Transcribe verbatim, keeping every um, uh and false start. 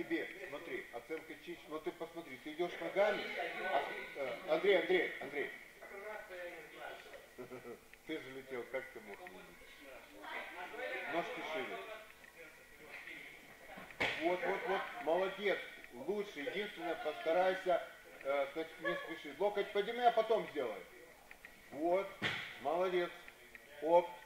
тебе, смотри, оценка чище. Ну ты посмотри, ты идешь ногами. А, э, Андрей, Андрей, Андрей. Ты же летел, как ты мог видеть? Ножки шире. Вот, вот, вот, молодец. Лучше, единственное, постарайся, э, значит, не спеши. Локоть подними, а потом сделай. Вот, молодец. Оп.